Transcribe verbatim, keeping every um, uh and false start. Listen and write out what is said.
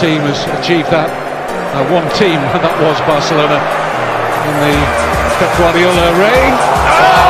team has achieved that. Uh, one team, and that was Barcelona in the Pep Guardiola reign. Oh!